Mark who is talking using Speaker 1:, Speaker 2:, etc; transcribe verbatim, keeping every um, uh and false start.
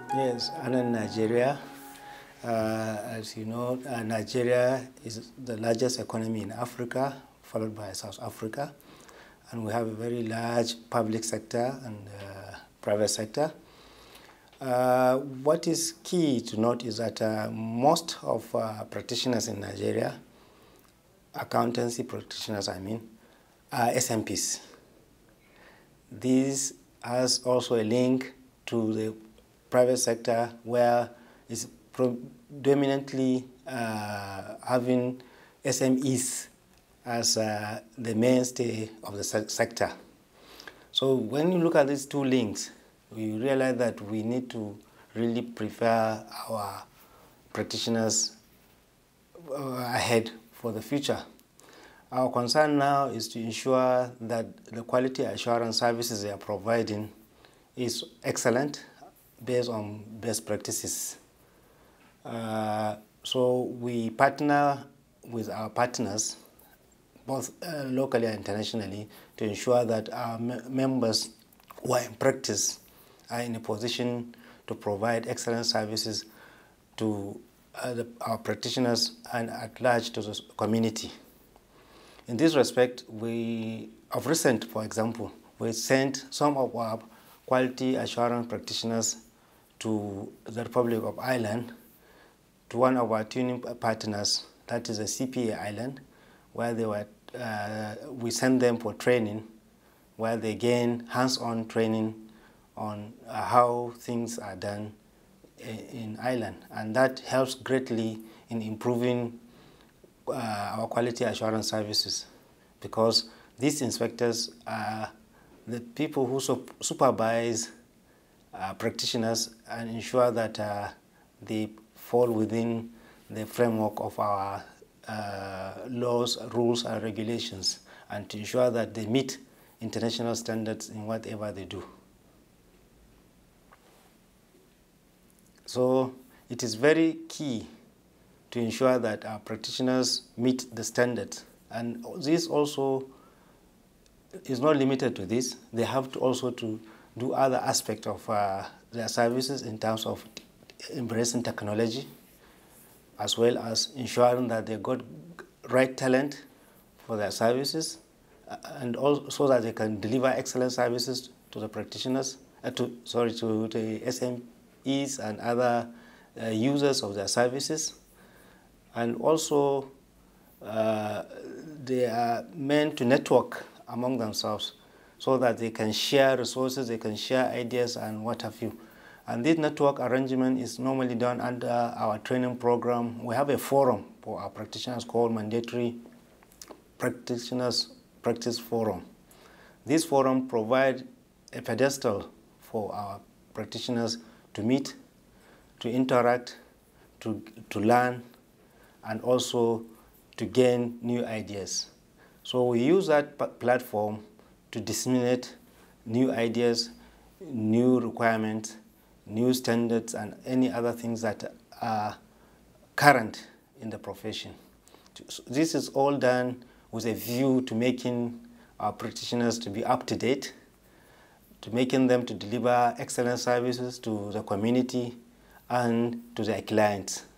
Speaker 1: Yes, ANAN Nigeria. Uh, as you know, uh, Nigeria is the largest economy in Africa, followed by South Africa. And we have a very large public sector and uh, private sector. Uh, what is key to note is that uh, most of uh, practitioners in Nigeria, accountancy practitioners I mean, are S M Ps. This has also a link to the private sector where it's predominantly uh, having S M Es as uh, the mainstay of the se sector. So when you look at these two links, we realize that we need to really prepare our practitioners uh, ahead for the future. Our concern now is to ensure that the quality assurance services they are providing is excellent based on best practices. Uh, so we partner with our partners, both uh, locally and internationally, to ensure that our me members who are in practice are in a position to provide excellent services to uh, the, our practitioners and at large to the community. In this respect, we, of recent, for example, we sent some of our quality assurance practitioners to the Republic of Ireland, to one of our tuning partners, that is a C P A island, where they were, uh, we sent them for training, where they gain hands-on training on uh, how things are done in Ireland. And that helps greatly in improving uh, our quality assurance services, because these inspectors are the people who sup supervise uh, practitioners and ensure that uh, they fall within the framework of our uh, laws, rules, and regulations, and to ensure that they meet international standards in whatever they do. So it is very key to ensure that our practitioners meet the standards. And this also is not limited to this. They have to also to do other aspects of uh, their services in terms of embracing technology, as well as ensuring that they got right talent for their services, and also so that they can deliver excellent services to the practitioners, uh, to sorry, to the S M Es and other uh, users of their services. And also, uh, they are meant to network among themselves so that they can share resources, they can share ideas and what have you. And this network arrangement is normally done under our training program. We have a forum for our practitioners called Mandatory Practitioners Practice Forum. This forum provides a pedestal for our practitioners to meet, to interact, to, to learn, and also to gain new ideas. So we use that platform to disseminate new ideas, new requirements, new standards, and any other things that are current in the profession. So this is all done with a view to making our practitioners to be up to date, to making them to deliver excellent services to the community and to their clients.